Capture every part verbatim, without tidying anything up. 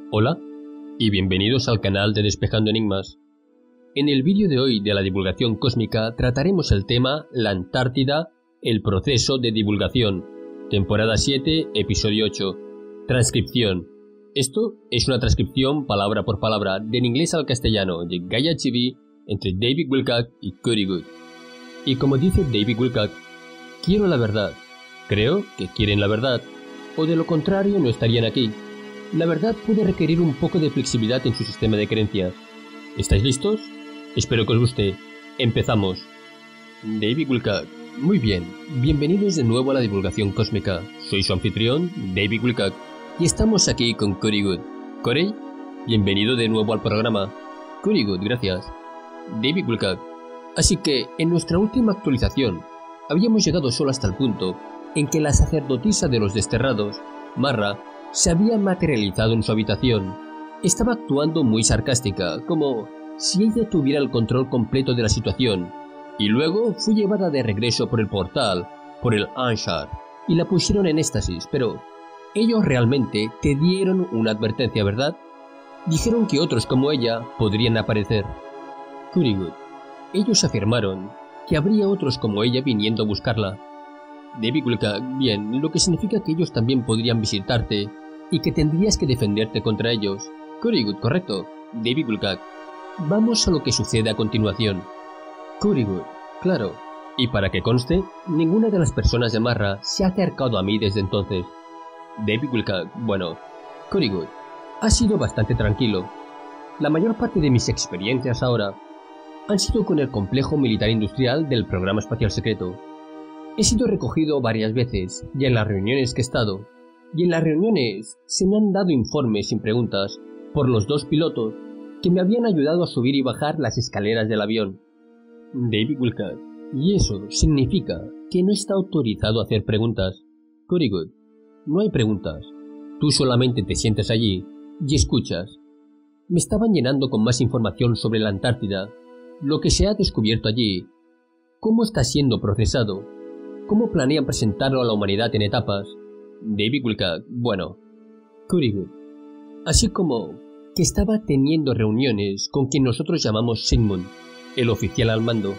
Hola y bienvenidos al canal de Despejando Enigmas. En el vídeo de hoy de la divulgación cósmica trataremos el tema La Antártida, el proceso de divulgación, temporada siete, episodio ocho, transcripción. Esto es una transcripción palabra por palabra del inglés al castellano de Gaia T V entre David Wilcock y Cody Good. Y como dice David Wilcock, quiero la verdad, creo que quieren la verdad, o de lo contrario no estarían aquí. La verdad puede requerir un poco de flexibilidad en su sistema de creencias. ¿Estáis listos? Espero que os guste. Empezamos. David Wilcock. Muy bien, bienvenidos de nuevo a la divulgación cósmica. Soy su anfitrión, David Wilcock, y estamos aquí con Cody Good. Corey, bienvenido de nuevo al programa. Cody Good, gracias. David Wilcock. Así que, en nuestra última actualización, habíamos llegado solo hasta el punto en que la sacerdotisa de los desterrados, Marra, se había materializado en su habitación. Estaba actuando muy sarcástica, como si ella tuviera el control completo de la situación, y luego fue llevada de regreso por el portal, por el Anshar, y la pusieron en éxtasis, pero ellos realmente te dieron una advertencia, ¿verdad? Dijeron que otros como ella podrían aparecer. Cody Good. Ellos afirmaron que habría otros como ella viniendo a buscarla. David Wilcock, bien, lo que significa que ellos también podrían visitarte y que tendrías que defenderte contra ellos. Cody Good, correcto. David Wilcock. Vamos a lo que sucede a continuación. Cody Good, claro. Y para que conste, ninguna de las personas de Marra se ha acercado a mí desde entonces. David Wilcock, bueno. Cody Good, ha sido bastante tranquilo. La mayor parte de mis experiencias ahora han sido con el complejo militar industrial del programa espacial secreto. He sido recogido varias veces, y en las reuniones que he estado, y en las reuniones se me han dado informes sin preguntas por los dos pilotos que me habían ayudado a subir y bajar las escaleras del avión. David Wilcock, y eso significa que no está autorizado a hacer preguntas. Cody Good, no hay preguntas. Tú solamente te sientes allí y escuchas. Me estaban llenando con más información sobre la Antártida, lo que se ha descubierto allí, cómo está siendo procesado, cómo planean presentarlo a la humanidad en etapas. David Wilcock, bueno. Cody Good, así como que estaba teniendo reuniones con quien nosotros llamamos Sigmund, el oficial al mando,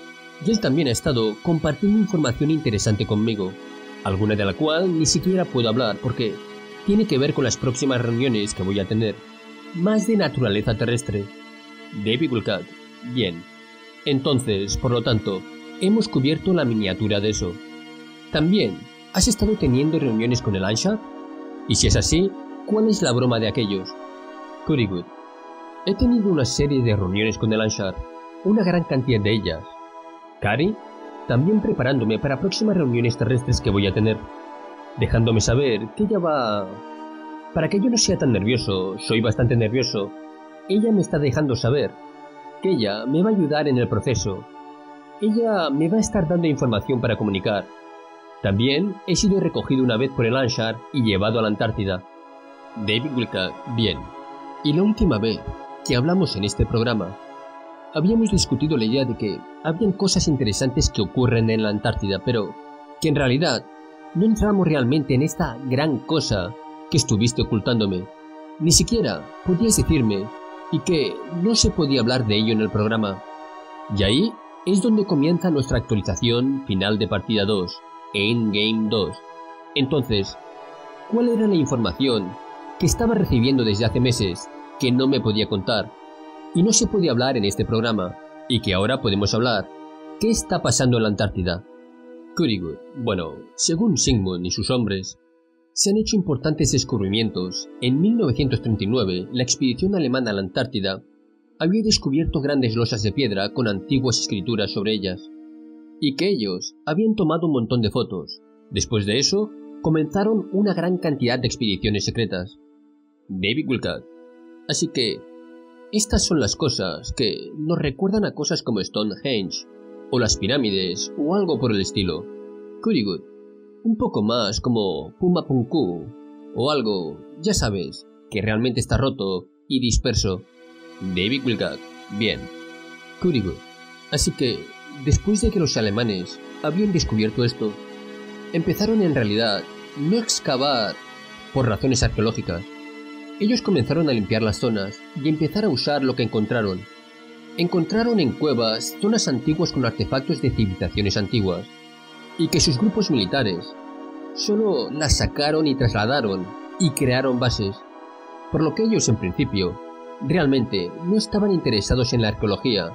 y él también ha estado compartiendo información interesante conmigo, alguna de la cual ni siquiera puedo hablar porque tiene que ver con las próximas reuniones que voy a tener, más de naturaleza terrestre. David Wilcock, bien. Entonces, por lo tanto, hemos cubierto la miniatura de eso. También, ¿has estado teniendo reuniones con el Anshar? Y si es así, ¿cuál es la broma de aquellos? Cody Good, he tenido una serie de reuniones con el Anshar, una gran cantidad de ellas. Cary, también preparándome para próximas reuniones terrestres que voy a tener, dejándome saber que ella va... Para que yo no sea tan nervioso, soy bastante nervioso, ella me está dejando saber que ella me va a ayudar en el proceso. Ella me va a estar dando información para comunicar. También he sido recogido una vez por el Anshar y llevado a la Antártida. David Wilcock, bien. Y la última vez que hablamos en este programa, habíamos discutido la idea de que habían cosas interesantes que ocurren en la Antártida, pero que en realidad no entramos realmente en esta gran cosa que estuviste ocultándome. Ni siquiera podías decirme y que no se podía hablar de ello en el programa. Y ahí es donde comienza nuestra actualización final de partida dos, Endgame dos. Entonces, ¿cuál era la información que estaba recibiendo desde hace meses que no me podía contar y no se podía hablar en este programa y que ahora podemos hablar? ¿Qué está pasando en la Antártida? Cody Good, bueno, según Sigmund y sus hombres, se han hecho importantes descubrimientos. En mil novecientos treinta y nueve, la expedición alemana a la Antártida había descubierto grandes losas de piedra con antiguas escrituras sobre ellas, y que ellos habían tomado un montón de fotos. Después de eso, comenzaron una gran cantidad de expediciones secretas. David Wilcock, así que estas son las cosas que nos recuerdan a cosas como Stonehenge, o las pirámides, o algo por el estilo. Cody Good, un poco más como Puma Punku, o algo, ya sabes, que realmente está roto y disperso. David Wilcock, bien. Cody Good, así que después de que los alemanes habían descubierto esto, empezaron en realidad no a excavar por razones arqueológicas, Ellos comenzaron a limpiar las zonas y empezar a usar lo que encontraron. Encontraron en cuevas zonas antiguas con artefactos de civilizaciones antiguas, y que sus grupos militares solo las sacaron y trasladaron y crearon bases, por lo que ellos en principio realmente no estaban interesados en la arqueología,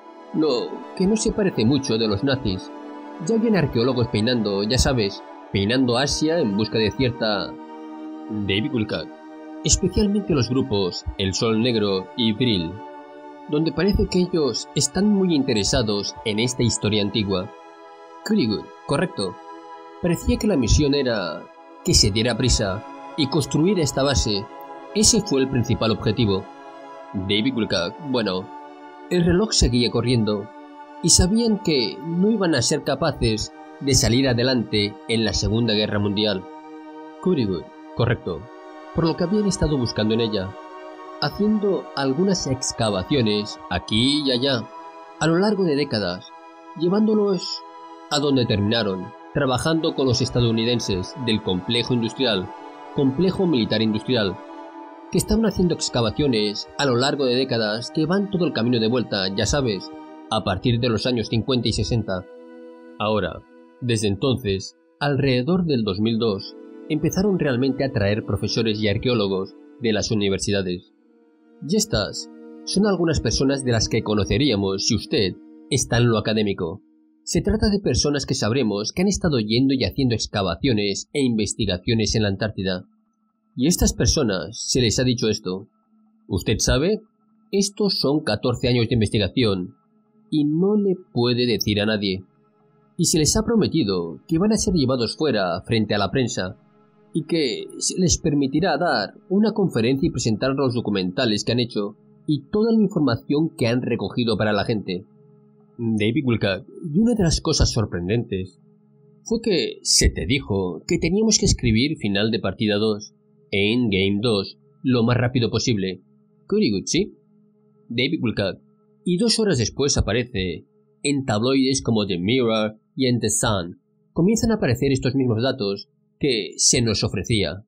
lo que no se parece mucho de los nazis. Ya habían arqueólogos peinando, ya sabes, peinando Asia en busca de cierta... David Wilcock, especialmente los grupos El Sol Negro y Vril, donde parece que ellos están muy interesados en esta historia antigua. Kurigud, correcto. Parecía que la misión era que se diera prisa y construir esta base. Ese fue el principal objetivo. David Wilcock, bueno, el reloj seguía corriendo y sabían que no iban a ser capaces de salir adelante en la Segunda Guerra Mundial. Kurigud, correcto, por lo que habían estado buscando en ella, haciendo algunas excavaciones aquí y allá, a lo largo de décadas, llevándolos a donde terminaron, trabajando con los estadounidenses del complejo industrial, complejo militar industrial, que estaban haciendo excavaciones a lo largo de décadas que van todo el camino de vuelta, ya sabes, a partir de los años cincuenta y sesenta. Ahora, desde entonces, alrededor del dos mil dos, empezaron realmente a traer profesores y arqueólogos de las universidades. Y estas son algunas personas de las que conoceríamos si usted está en lo académico. Se trata de personas que sabremos que han estado yendo y haciendo excavaciones e investigaciones en la Antártida. Y a estas personas se les ha dicho esto. Usted sabe, estos son catorce años de investigación y no le puede decir a nadie. Y se les ha prometido que van a ser llevados fuera frente a la prensa y que se les permitirá dar una conferencia y presentar los documentales que han hecho y toda la información que han recogido para la gente. David Wilcock, y una de las cosas sorprendentes fue que se te dijo que teníamos que escribir final de partida dos, Endgame dos, lo más rápido posible. Kurigud, ¿sí? David Wilcock, y dos horas después aparece en tabloides como The Mirror y en The Sun. Comienzan a aparecer estos mismos datos que se nos ofrecía.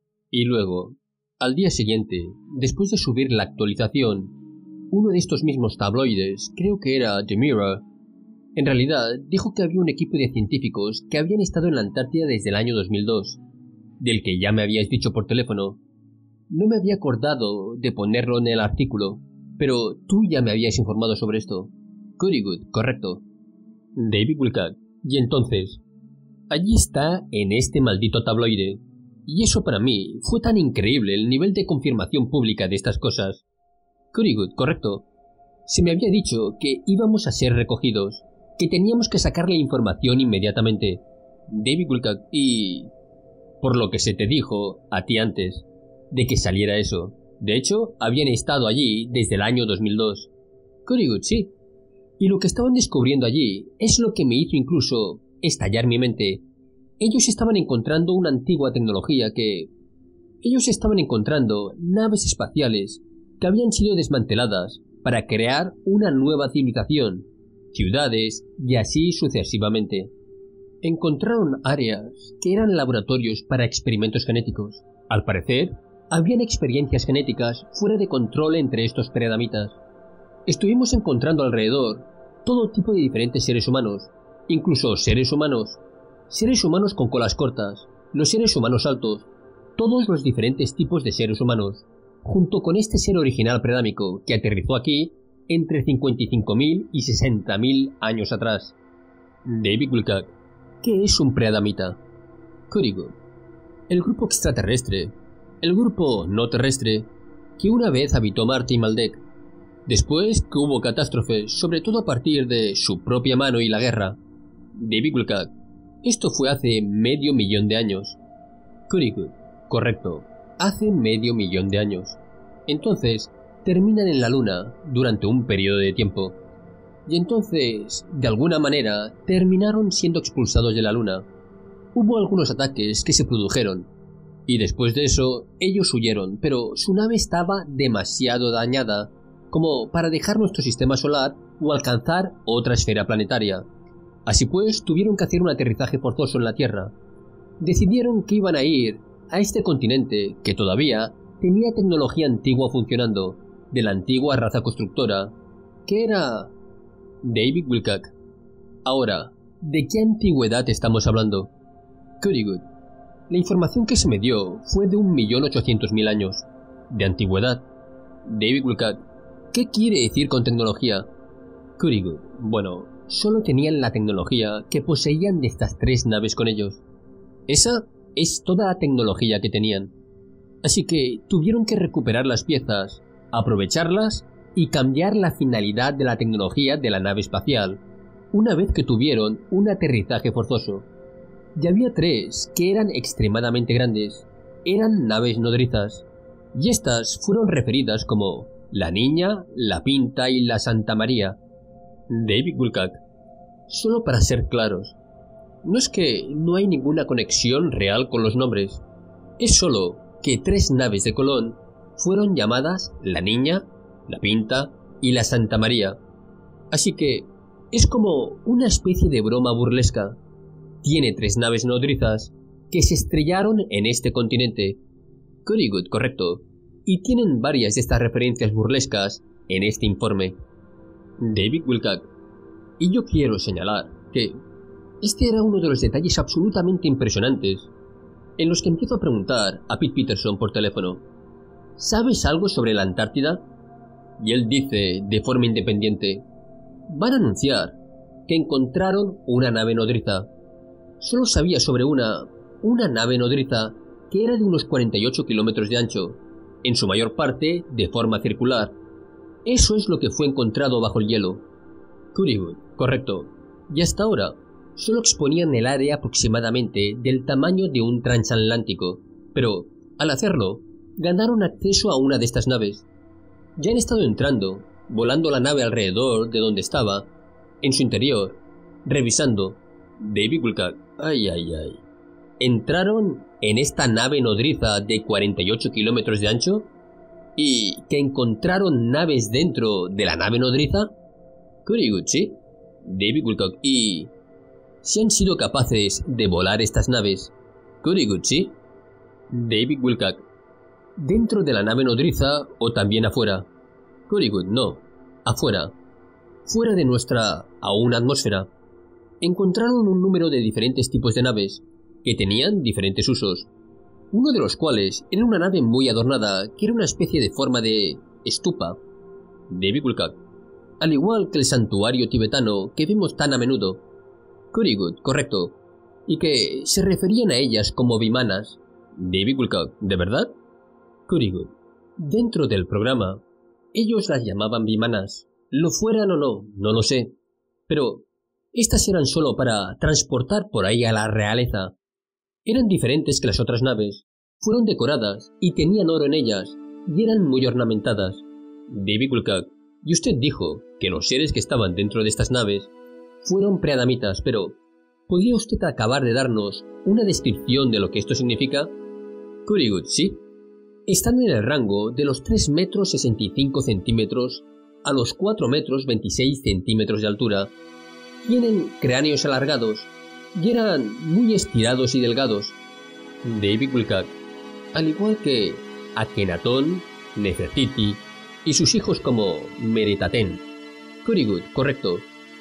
Y luego, al día siguiente, después de subir la actualización, uno de estos mismos tabloides, creo que era The Mirror, en realidad dijo que había un equipo de científicos que habían estado en la Antártida desde el año dos mil dos, del que ya me habíais dicho por teléfono. No me había acordado de ponerlo en el artículo, pero tú ya me habías informado sobre esto. Kurigud, correcto. David Wilcock, y entonces, allí está en este maldito tabloide, y eso para mí fue tan increíble el nivel de confirmación pública de estas cosas. Kurigud, correcto. Se me había dicho que íbamos a ser recogidos, que teníamos que sacar la información inmediatamente. David Wilcock, y... por lo que se te dijo a ti antes, de que saliera eso. De hecho, habían estado allí desde el año dos mil dos. Kurigud, sí. Y lo que estaban descubriendo allí es lo que me hizo incluso estallar mi mente. Ellos estaban encontrando una antigua tecnología que... Ellos estaban encontrando naves espaciales que habían sido desmanteladas para crear una nueva civilización, ciudades y así sucesivamente. Encontraron áreas que eran laboratorios para experimentos genéticos. Al parecer, habían experiencias genéticas fuera de control entre estos predamitas. Estuvimos encontrando alrededor todo tipo de diferentes seres humanos, incluso seres humanos, seres humanos con colas cortas, los seres humanos altos, todos los diferentes tipos de seres humanos, junto con este ser original predámico que aterrizó aquí entre cincuenta y cinco mil y sesenta mil años atrás. David Wilcock, ¿qué es un preadamita? Kurigud, el grupo extraterrestre, el grupo no terrestre, que una vez habitó Marte y Maldek, después que hubo catástrofes, sobre todo a partir de su propia mano y la guerra. David Wilcock, esto fue hace medio millón de años. Kurigud, correcto, hace medio millón de años. Entonces, terminan en la Luna durante un periodo de tiempo. Y entonces, de alguna manera, terminaron siendo expulsados de la Luna. Hubo algunos ataques que se produjeron, y después de eso, ellos huyeron, pero su nave estaba demasiado dañada como para dejar nuestro sistema solar o alcanzar otra esfera planetaria. Así pues, tuvieron que hacer un aterrizaje forzoso en la Tierra. Decidieron que iban a ir a este continente que todavía tenía tecnología antigua funcionando, de la antigua raza constructora, que era David Wilcock. Ahora, ¿de qué antigüedad estamos hablando? Currywood. La información que se me dio fue de un millón ochocientos mil años. ¿De antigüedad? David Wilcock. ¿Qué quiere decir con tecnología? Currywood. Bueno, solo tenían la tecnología que poseían de estas tres naves con ellos. Esa es toda la tecnología que tenían. Así que tuvieron que recuperar las piezas, aprovecharlas y cambiar la finalidad de la tecnología de la nave espacial, una vez que tuvieron un aterrizaje forzoso. Y había tres que eran extremadamente grandes. Eran naves nodrizas, y estas fueron referidas como la Niña, la Pinta y la Santa María. David Wilcock. Solo para ser claros, no es que no hay ninguna conexión real con los nombres, es solo que tres naves de Colón fueron llamadas la Niña, la Pinta y la Santa María. Así que es como una especie de broma burlesca. Tiene tres naves nodrizas que se estrellaron en este continente. Currywood, correcto. Y tienen varias de estas referencias burlescas en este informe. David Wilcock. Y yo quiero señalar que este era uno de los detalles absolutamente impresionantes, en los que empiezo a preguntar a Pete Peterson por teléfono: ¿sabes algo sobre la Antártida? Y él dice de forma independiente: van a anunciar que encontraron una nave nodriza. Solo sabía sobre una, una nave nodriza que era de unos cuarenta y ocho kilómetros de ancho, en su mayor parte de forma circular. Eso es lo que fue encontrado bajo el hielo. Currywood, correcto. Y hasta ahora solo exponían el área aproximadamente del tamaño de un transatlántico, pero al hacerlo ganaron acceso a una de estas naves. Ya han estado entrando, volando la nave alrededor de donde estaba, en su interior, revisando. David Wilcock. Ay, ay, ay. ¿Entraron en esta nave nodriza de cuarenta y ocho kilómetros de ancho? ¿Y que encontraron naves dentro de la nave nodriza? Currywood, sí. David Wilcock. ¿Y si han sido capaces de volar estas naves? Currywood, sí. David Wilcock. ¿Dentro de la nave nodriza o también afuera? Currywood, no. Afuera. Fuera de nuestra aún atmósfera. Encontraron un número de diferentes tipos de naves, que tenían diferentes usos, uno de los cuales era una nave muy adornada, que era una especie de forma de estupa. David Wilcock. Al igual que el santuario tibetano que vemos tan a menudo. Currywood, correcto. Y que se referían a ellas como vimanas. David Wilcock, ¿de verdad? Currywood. Dentro del programa, ellos las llamaban vimanas. Lo fueran o no, no lo sé. Pero estas eran solo para transportar por ahí a la realeza. Eran diferentes que las otras naves. Fueron decoradas y tenían oro en ellas, y eran muy ornamentadas. David Wilcock. Y usted dijo que los seres que estaban dentro de estas naves fueron preadamitas, pero ¿podría usted acabar de darnos una descripción de lo que esto significa? Currywood, sí. Están en el rango de los tres metros sesenta y cinco centímetros a los cuatro metros veintiséis centímetros de altura. Tienen cráneos alargados y eran muy estirados y delgados. David Wilcock. Al igual que Akenatón, Nefertiti y sus hijos como Meretaten. Currywood, correcto.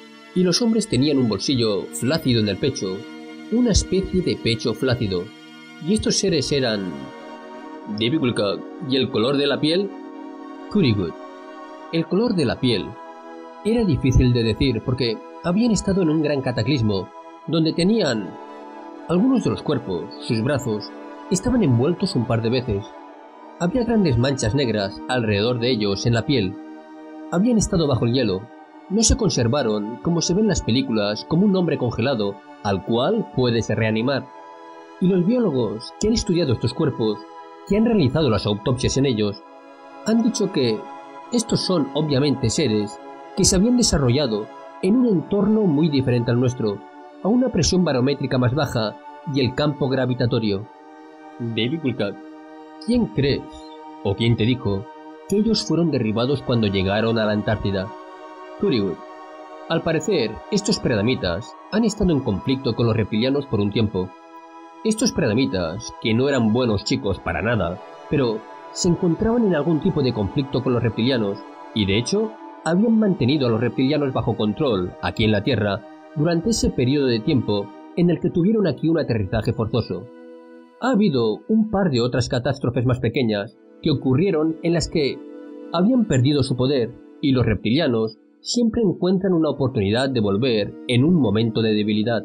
Y los hombres tenían un bolsillo flácido en el pecho, una especie de pecho flácido. Y estos seres eran... David Wilcock. ¿Y el color de la piel? Currywood. El color de la piel era difícil de decir porque habían estado en un gran cataclismo, donde tenían... Algunos de los cuerpos, sus brazos, estaban envueltos un par de veces. Había grandes manchas negras alrededor de ellos en la piel. Habían estado bajo el hielo. No se conservaron, como se ve en las películas, como un hombre congelado, al cual puedes reanimar. Y los biólogos que han estudiado estos cuerpos, que han realizado las autopsias en ellos, han dicho que estos son obviamente seres que se habían desarrollado en un entorno muy diferente al nuestro, a una presión barométrica más baja y el campo gravitatorio. David Wilcock. ¿Quién crees, o quién te dijo, que ellos fueron derribados cuando llegaron a la Antártida? Currywood. Al parecer, estos predamitas han estado en conflicto con los reptilianos por un tiempo. Estos predamitas, que no eran buenos chicos para nada, pero se encontraban en algún tipo de conflicto con los reptilianos y de hecho habían mantenido a los reptilianos bajo control aquí en la Tierra durante ese periodo de tiempo en el que tuvieron aquí un aterrizaje forzoso. Ha habido un par de otras catástrofes más pequeñas que ocurrieron en las que habían perdido su poder y los reptilianos siempre encuentran una oportunidad de volver en un momento de debilidad.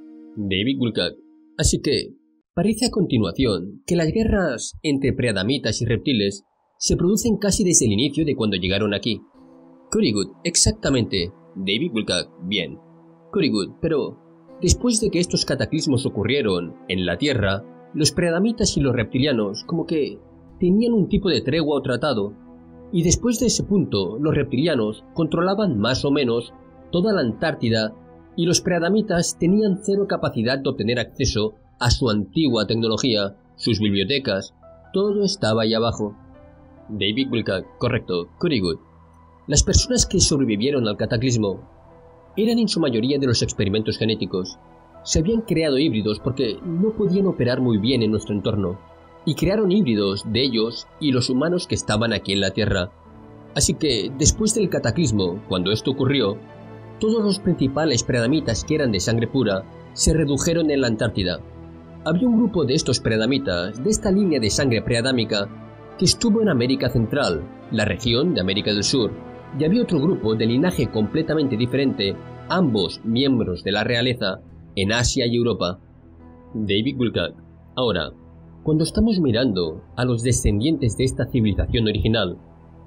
David Wilcock. Así que parece a continuación que las guerras entre preadamitas y reptiles se producen casi desde el inicio de cuando llegaron aquí. Currygood, exactamente. David Wilcock, bien. Currygood, pero después de que estos cataclismos ocurrieron en la Tierra, los preadamitas y los reptilianos como que tenían un tipo de tregua o tratado, y después de ese punto los reptilianos controlaban más o menos toda la Antártida y los preadamitas tenían cero capacidad de obtener acceso a su antigua tecnología, sus bibliotecas, todo estaba ahí abajo. David Wilcock, correcto. Currygood. Las personas que sobrevivieron al cataclismo eran en su mayoría de los experimentos genéticos. Se habían creado híbridos porque no podían operar muy bien en nuestro entorno, y crearon híbridos de ellos y los humanos que estaban aquí en la Tierra. Así que, después del cataclismo, cuando esto ocurrió, todos los principales preadamitas que eran de sangre pura se redujeron en la Antártida. Había un grupo de estos preadamitas, de esta línea de sangre preadámica, que estuvo en América Central, la región de América del Sur, y había otro grupo de linaje completamente diferente, ambos miembros de la realeza, en Asia y Europa. David Wilcock. Ahora, cuando estamos mirando a los descendientes de esta civilización original,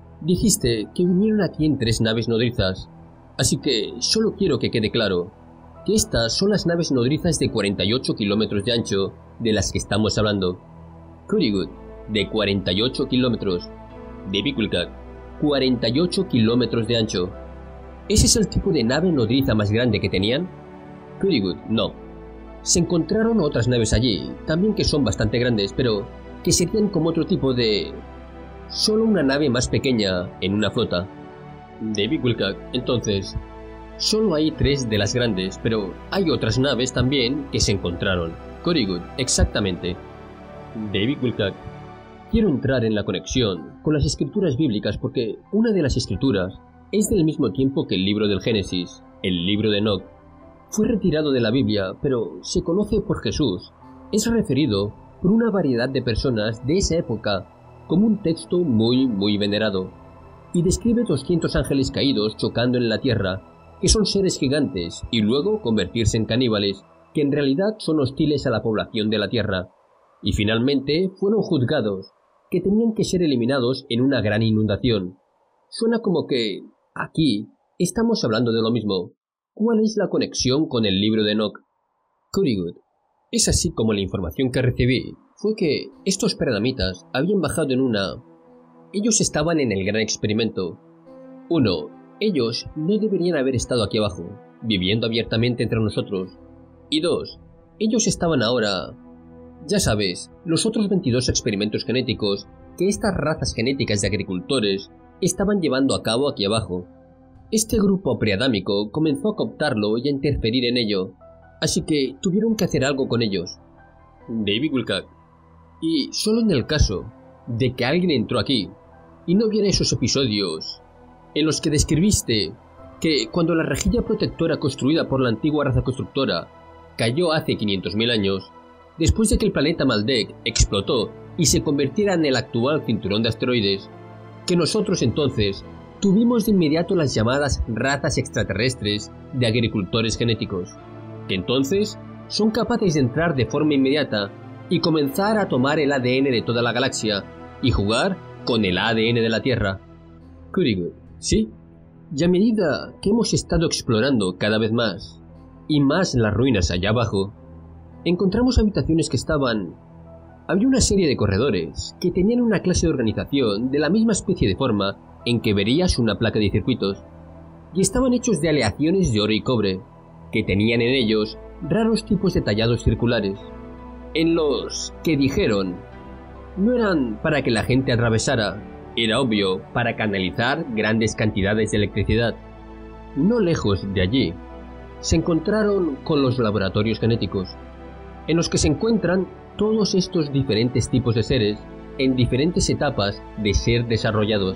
dijiste que vinieron aquí en tres naves nodrizas, así que solo quiero que quede claro que estas son las naves nodrizas de cuarenta y ocho kilómetros de ancho de las que estamos hablando. Currygood, de cuarenta y ocho kilómetros. David Wilcock, cuarenta y ocho kilómetros de ancho. ¿Ese es el tipo de nave nodriza más grande que tenían? Currygood, no. Se encontraron otras naves allí, también que son bastante grandes, pero que serían como otro tipo de... solo una nave más pequeña en una flota. David Wilcock, entonces, solo hay tres de las grandes, pero hay otras naves también que se encontraron. Currygood, exactamente. David Wilcock, quiero entrar en la conexión con las escrituras bíblicas porque una de las escrituras es del mismo tiempo que el libro del Génesis, el libro de Enoch. Fue retirado de la Biblia, pero se conoce por Jesús. Es referido por una variedad de personas de esa época como un texto muy, muy venerado. Y describe doscientos ángeles caídos chocando en la tierra, que son seres gigantes, y luego convertirse en caníbales, que en realidad son hostiles a la población de la tierra. Y finalmente fueron juzgados, que tenían que ser eliminados en una gran inundación. Suena como que, aquí, estamos hablando de lo mismo. ¿Cuál es la conexión con el libro de Enoch? Currygood. Es así como la información que recibí fue que estos preadamitas habían bajado en una... Ellos estaban en el gran experimento. Uno, ellos no deberían haber estado aquí abajo, viviendo abiertamente entre nosotros. Y dos, ellos estaban ahora... Ya sabes, los otros veintidós experimentos genéticos que estas razas genéticas de agricultores estaban llevando a cabo aquí abajo. Este grupo preadámico comenzó a cooptarlo y a interferir en ello, así que tuvieron que hacer algo con ellos. David Wilcock. Y solo en el caso de que alguien entró aquí y no viera esos episodios en los que describiste que cuando la rejilla protectora construida por la antigua raza constructora cayó hace quinientos mil años, después de que el planeta Maldek explotó y se convirtiera en el actual cinturón de asteroides, que nosotros entonces tuvimos de inmediato las llamadas razas extraterrestres de agricultores genéticos, que entonces son capaces de entrar de forma inmediata y comenzar a tomar el A D N de toda la galaxia y jugar con el A D N de la Tierra. Currygood, ¿sí? Y a medida que hemos estado explorando cada vez más y más las ruinas allá abajo, encontramos habitaciones que estaban... Había una serie de corredores que tenían una clase de organización de la misma especie de forma en que verías una placa de circuitos, y estaban hechos de aleaciones de oro y cobre, que tenían en ellos raros tipos de tallados circulares, en los que dijeron no eran para que la gente atravesara, era obvio para canalizar grandes cantidades de electricidad. No lejos de allí, se encontraron con los laboratorios genéticos, en los que se encuentran todos estos diferentes tipos de seres en diferentes etapas de ser desarrollados.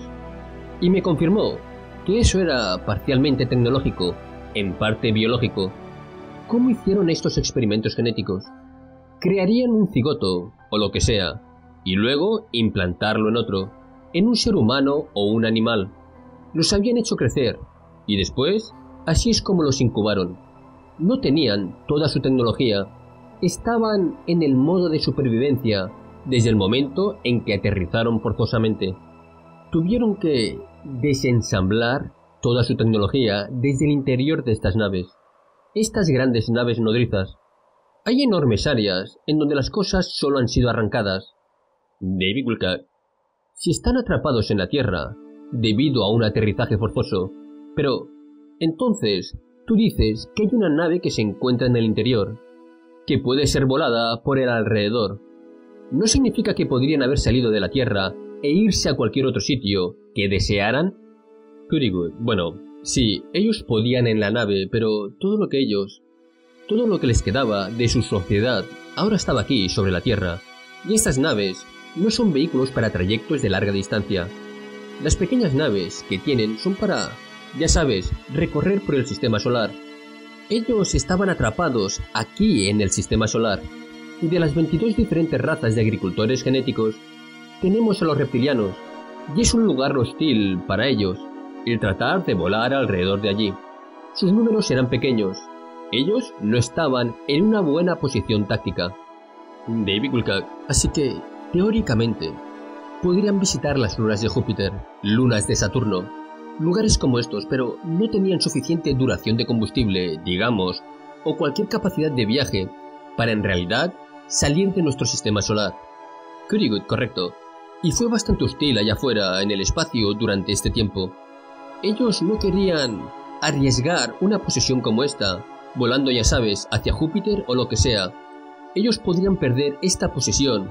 Y me confirmó que eso era parcialmente tecnológico, en parte biológico. ¿Cómo hicieron estos experimentos genéticos? Crearían un cigoto, o lo que sea, y luego implantarlo en otro, en un ser humano o un animal. Los habían hecho crecer, y después, así es como los incubaron. No tenían toda su tecnología, estaban en el modo de supervivencia desde el momento en que aterrizaron forzosamente. Tuvieron que desensamblar toda su tecnología desde el interior de estas naves. Estas grandes naves nodrizas. Hay enormes áreas en donde las cosas solo han sido arrancadas. David Wilcock, si están atrapados en la Tierra debido a un aterrizaje forzoso, pero entonces tú dices que hay una nave que se encuentra en el interior, que puede ser volada por el alrededor. ¿No significa que podrían haber salido de la Tierra e irse a cualquier otro sitio que desearan? Pretty good. Bueno, sí, ellos podían en la nave, pero todo lo que ellos, todo lo que les quedaba de su sociedad, ahora estaba aquí, sobre la Tierra. Y estas naves no son vehículos para trayectos de larga distancia. Las pequeñas naves que tienen son para, ya sabes, recorrer por el sistema solar. Ellos estaban atrapados aquí en el sistema solar. Y de las veintidós diferentes razas de agricultores genéticos, tenemos a los reptilianos, y es un lugar hostil para ellos el tratar de volar alrededor de allí. Sus números eran pequeños. Ellos no estaban en una buena posición táctica. David Wilcock, así que, teóricamente, podrían visitar las lunas de Júpiter, lunas de Saturno, lugares como estos, pero no tenían suficiente duración de combustible, digamos, o cualquier capacidad de viaje, para en realidad salir de nuestro sistema solar. Pretty good, correcto. Y fue bastante hostil allá afuera, en el espacio, durante este tiempo. Ellos no querían arriesgar una posesión como esta, volando, ya sabes, hacia Júpiter o lo que sea. Ellos podrían perder esta posesión,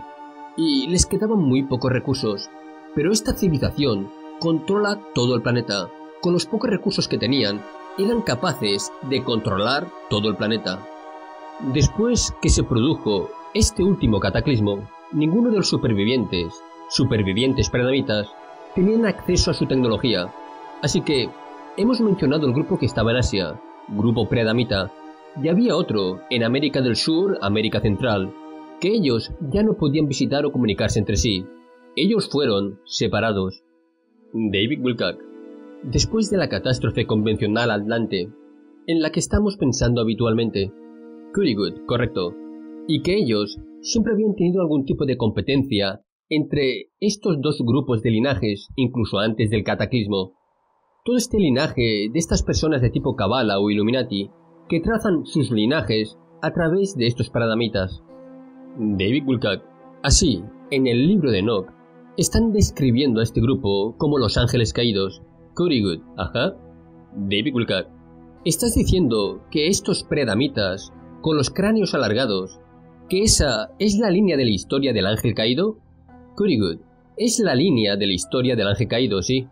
y les quedaban muy pocos recursos. Pero esta civilización controla todo el planeta. Con los pocos recursos que tenían, eran capaces de controlar todo el planeta. Después que se produjo este último cataclismo, ninguno de los supervivientes, supervivientes prenamitas, tenían acceso a su tecnología. Así que, hemos mencionado el grupo que estaba en Asia, grupo predamita, y había otro en América del Sur, América Central, que ellos ya no podían visitar o comunicarse entre sí. Ellos fueron separados. David Wilcock, después de la catástrofe convencional Atlante, en la que estamos pensando habitualmente. Pretty good, correcto. Y que ellos siempre habían tenido algún tipo de competencia entre estos dos grupos de linajes, incluso antes del cataclismo. Todo este linaje de estas personas de tipo Kabbalah o Illuminati, que trazan sus linajes a través de estos paradamitas. David Wilcock, así, en el libro de Enoch, están describiendo a este grupo como los ángeles caídos. Pretty good, ajá. David Wilcock, ¿estás diciendo que estos predamitas, con los cráneos alargados, que esa es la línea de la historia del ángel caído? Pretty good, es la línea de la historia del ángel caído, sí.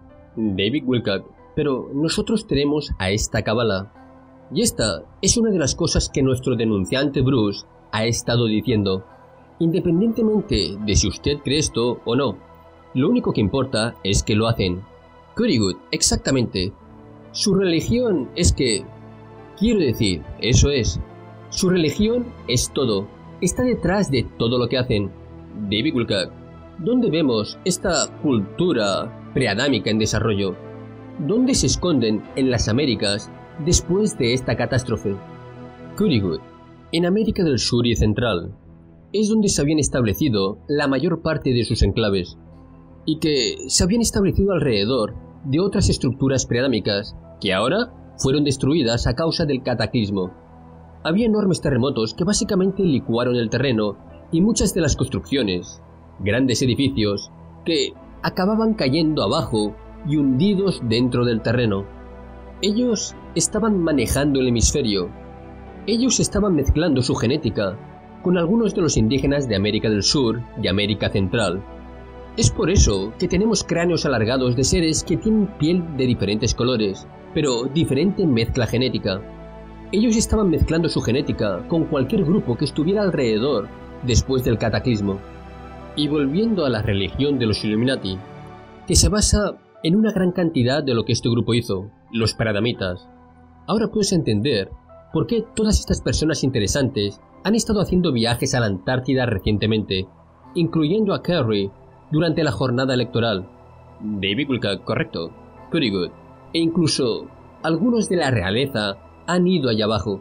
David Wilcock, pero nosotros tenemos a esta Kabbalah. Y esta es una de las cosas que nuestro denunciante Bruce ha estado diciendo. Independientemente de si usted cree esto o no, lo único que importa es que lo hacen. Pretty good, exactamente. Su religión es que... Quiero decir, eso es. Su religión es todo. Está detrás de todo lo que hacen. David Wilcock, ¿dónde vemos esta cultura preadámica en desarrollo? ¿Dónde se esconden en las Américas después de esta catástrofe? Pretty good. En América del Sur y Central es donde se habían establecido la mayor parte de sus enclaves, y que se habían establecido alrededor de otras estructuras preadámicas que ahora fueron destruidas a causa del cataclismo. Había enormes terremotos que básicamente licuaron el terreno y muchas de las construcciones, grandes edificios, que acababan cayendo abajo y hundidos dentro del terreno. Ellos estaban manejando el hemisferio. Ellos estaban mezclando su genética con algunos de los indígenas de América del Sur y América Central. Es por eso que tenemos cráneos alargados de seres que tienen piel de diferentes colores, pero diferente mezcla genética. Ellos estaban mezclando su genética con cualquier grupo que estuviera alrededor después del cataclismo. Y volviendo a la religión de los Illuminati, que se basa en una gran cantidad de lo que este grupo hizo, los Paradamitas, ahora puedes entender por qué todas estas personas interesantes han estado haciendo viajes a la Antártida recientemente, incluyendo a Kerry durante la jornada electoral. David Wilcock, correcto. Pretty good. E incluso algunos de la realeza han ido allá abajo.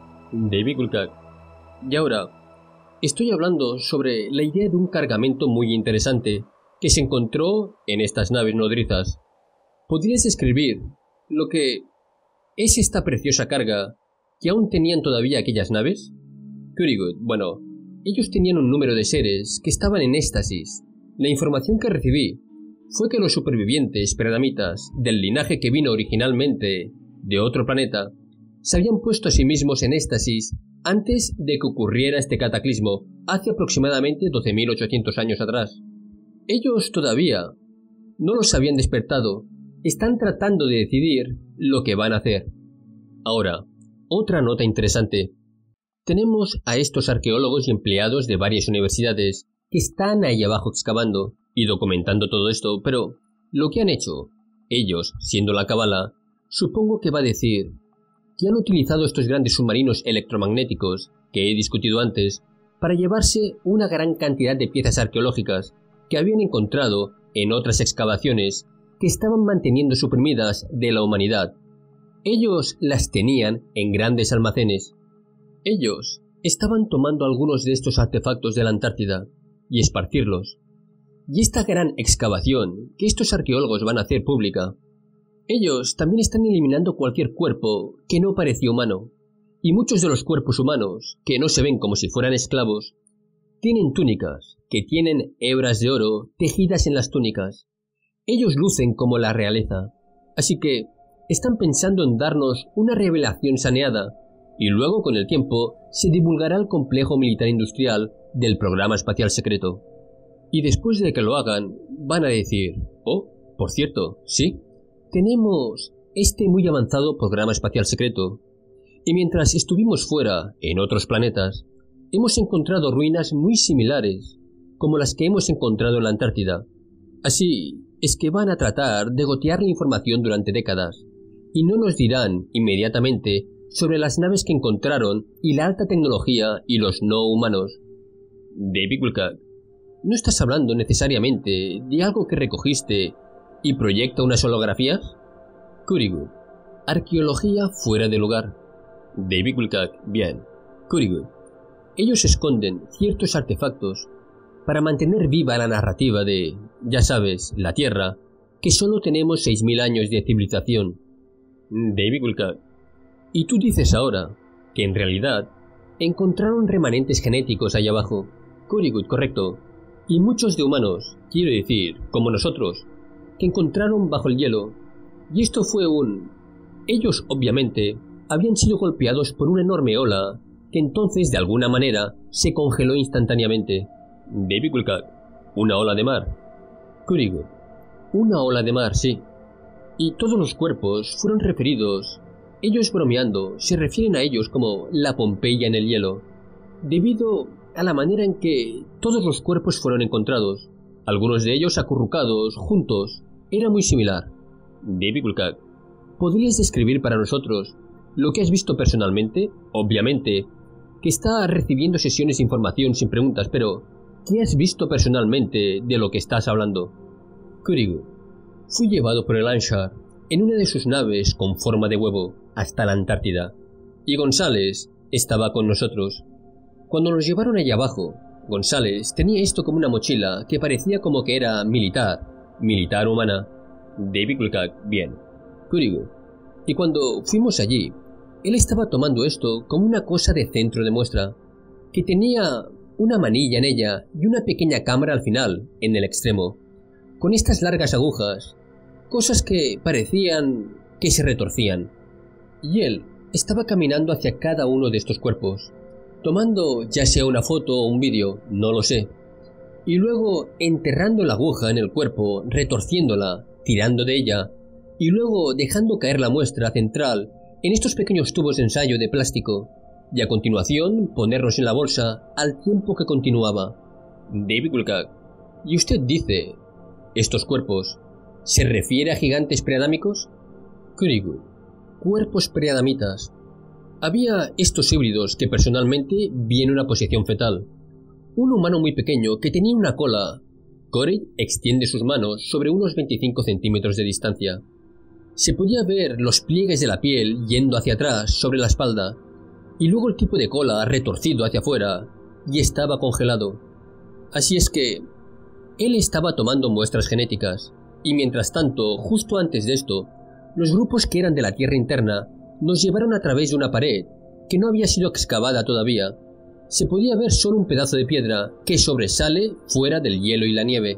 David Wilcock. Y ahora, estoy hablando sobre la idea de un cargamento muy interesante que se encontró en estas naves nodrizas. ¿Podrías describir lo que es esta preciosa carga que aún tenían todavía aquellas naves? Pretty good. Bueno, ellos tenían un número de seres que estaban en éxtasis. La información que recibí fue que los supervivientes Paradamitas del linaje que vino originalmente de otro planeta se habían puesto a sí mismos en éxtasis antes de que ocurriera este cataclismo hace aproximadamente doce mil ochocientos años atrás. Ellos todavía no los habían despertado, están tratando de decidir lo que van a hacer. Ahora, otra nota interesante. Tenemos a estos arqueólogos y empleados de varias universidades que están ahí abajo excavando y documentando todo esto, pero lo que han hecho, ellos, siendo la Cábala, supongo que va a decir que han utilizado estos grandes submarinos electromagnéticos que he discutido antes para llevarse una gran cantidad de piezas arqueológicas que habían encontrado en otras excavaciones que estaban manteniendo suprimidas de la humanidad. Ellos las tenían en grandes almacenes. Ellos estaban tomando algunos de estos artefactos de la Antártida y esparcirlos. Y esta gran excavación que estos arqueólogos van a hacer pública, ellos también están eliminando cualquier cuerpo que no parecía humano. Y muchos de los cuerpos humanos, que no se ven como si fueran esclavos, tienen túnicas, que tienen hebras de oro tejidas en las túnicas. Ellos lucen como la realeza. Así que están pensando en darnos una revelación saneada, y luego con el tiempo se divulgará el complejo militar industrial del programa espacial secreto. Y después de que lo hagan, van a decir, oh, por cierto, sí, tenemos este muy avanzado programa espacial secreto. Y mientras estuvimos fuera, en otros planetas, hemos encontrado ruinas muy similares, como las que hemos encontrado en la Antártida. Así es que van a tratar de gotear la información durante décadas, y no nos dirán inmediatamente sobre las naves que encontraron y la alta tecnología y los no humanos. David Wilcock, ¿no estás hablando necesariamente de algo que recogiste y proyecta unas holografías? Kurigu, arqueología fuera de lugar. David Wilcock, bien. Kurigu, ellos esconden ciertos artefactos para mantener viva la narrativa de, ya sabes, la Tierra, que solo tenemos seis mil años de civilización. David Wilcock, y tú dices ahora que en realidad encontraron remanentes genéticos allá abajo. Kurigu, correcto. Y muchos de humanos, quiero decir, como nosotros, que encontraron bajo el hielo. Y esto fue un... Ellos, obviamente, habían sido golpeados por una enorme ola que entonces, de alguna manera, se congeló instantáneamente. David Wilcock, una ola de mar. Kurigu, una ola de mar, sí. Y todos los cuerpos fueron referidos, ellos bromeando, se refieren a ellos como la Pompeya en el hielo, debido a la manera en que todos los cuerpos fueron encontrados, algunos de ellos acurrucados, juntos, era muy similar. David Wilcock, ¿podrías describir para nosotros lo que has visto personalmente? Obviamente, que está recibiendo sesiones de información sin preguntas, pero ¿qué has visto personalmente de lo que estás hablando? Kurigu, fui llevado por el Anshar en una de sus naves con forma de huevo hasta la Antártida, y González estaba con nosotros. Cuando nos llevaron allá abajo, González tenía esto como una mochila que parecía como que era militar, militar humana. David Wilcock, bien. Kurigu, y cuando fuimos allí, él estaba tomando esto como una cosa de centro de muestra, que tenía una manilla en ella y una pequeña cámara al final, en el extremo, con estas largas agujas, cosas que parecían que se retorcían. Y él estaba caminando hacia cada uno de estos cuerpos, tomando ya sea una foto o un vídeo, no lo sé, y luego enterrando la aguja en el cuerpo, retorciéndola, tirando de ella, y luego dejando caer la muestra central en estos pequeños tubos de ensayo de plástico, y a continuación ponerlos en la bolsa al tiempo que continuaba. David Wilcock, Y usted dice, ¿estos cuerpos se refiere a gigantes preadámicos? Kurigu, cuerpos preadamitas. Había estos híbridos que personalmente vi en una posición fetal. Un humano muy pequeño que tenía una cola. Corey extiende sus manos sobre unos veinticinco centímetros de distancia. Se podía ver los pliegues de la piel yendo hacia atrás sobre la espalda, y luego el tipo de cola retorcido hacia afuera, y estaba congelado. Así es que él estaba tomando muestras genéticas, y mientras tanto, justo antes de esto, los grupos que eran de la Tierra interna nos llevaron a través de una pared que no había sido excavada todavía. Se podía ver solo un pedazo de piedra que sobresale fuera del hielo y la nieve.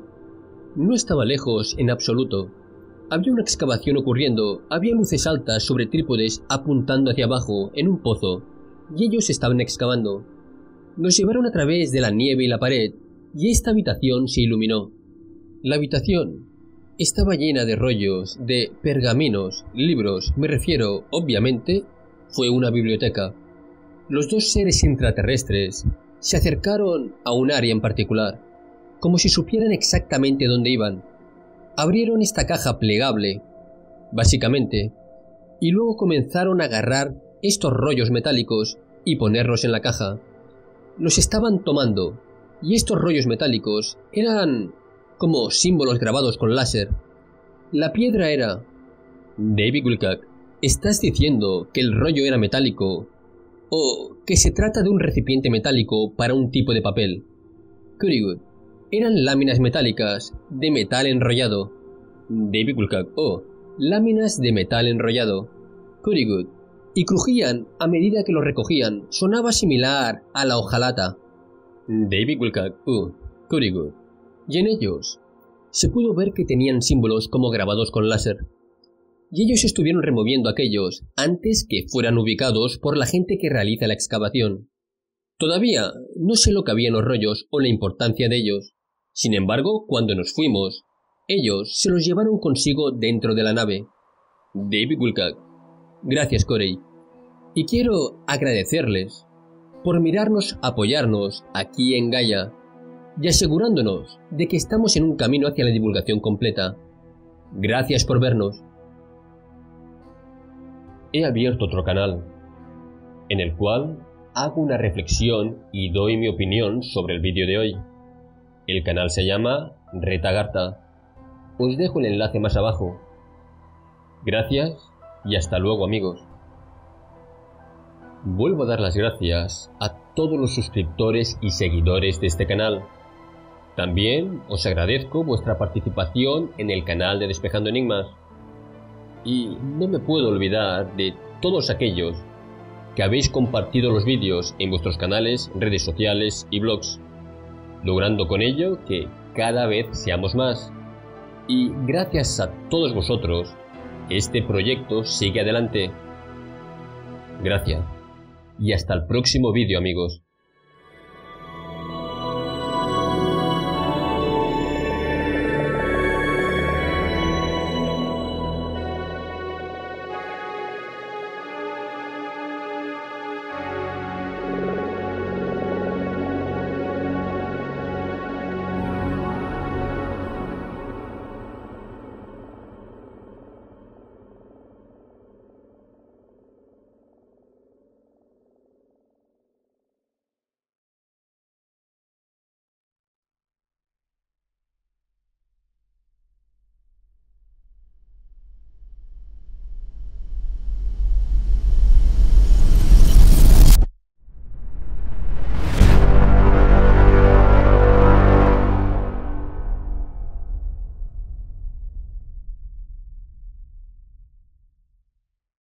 No estaba lejos en absoluto. Había una excavación ocurriendo, había luces altas sobre trípodes apuntando hacia abajo en un pozo, y ellos estaban excavando. Nos llevaron a través de la nieve y la pared, y esta habitación se iluminó. La habitación estaba llena de rollos, de pergaminos, libros, me refiero, obviamente, fue una biblioteca. Los dos seres intraterrestres se acercaron a un área en particular, como si supieran exactamente dónde iban. Abrieron esta caja plegable, básicamente, y luego comenzaron a agarrar estos rollos metálicos y ponerlos en la caja. Los estaban tomando, y estos rollos metálicos eran como símbolos grabados con láser. La piedra era... David Wilcock, ¿estás diciendo que el rollo era metálico? ¿O que se trata de un recipiente metálico para un tipo de papel? Kurigu, eran láminas metálicas de metal enrollado. David Wilcock, oh, láminas de metal enrollado. Kurigu, y crujían a medida que lo recogían. Sonaba similar a la hojalata. David Wilcock, oh, Kurigu. Y en ellos se pudo ver que tenían símbolos como grabados con láser. Y ellos estuvieron removiendo aquellos antes que fueran ubicados por la gente que realiza la excavación. Todavía no sé lo que había en los rollos o la importancia de ellos. Sin embargo, cuando nos fuimos, ellos se los llevaron consigo dentro de la nave. David Wilcock. Gracias, Corey. Y quiero agradecerles por mirarnos, apoyarnos aquí en Gaia, y asegurándonos de que estamos en un camino hacia la divulgación completa. Gracias por vernos. He abierto otro canal, en el cual hago una reflexión y doy mi opinión sobre el vídeo de hoy. El canal se llama Retagarta. Os dejo el enlace más abajo. Gracias y hasta luego, amigos. Vuelvo a dar las gracias a todos los suscriptores y seguidores de este canal. También os agradezco vuestra participación en el canal de Despejando Enigmas. Y no me puedo olvidar de todos aquellos que habéis compartido los vídeos en vuestros canales, redes sociales y blogs, logrando con ello que cada vez seamos más. Y gracias a todos vosotros, este proyecto sigue adelante. Gracias. Y hasta el próximo vídeo, amigos.